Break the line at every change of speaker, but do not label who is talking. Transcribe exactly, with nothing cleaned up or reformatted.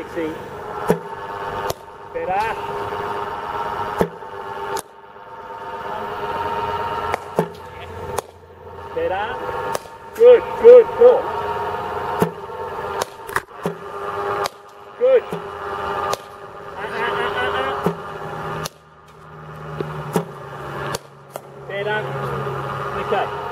sixteen. Better. Better. Good, good, go. Good. Uh, uh, uh, uh, uh. Better. Okay.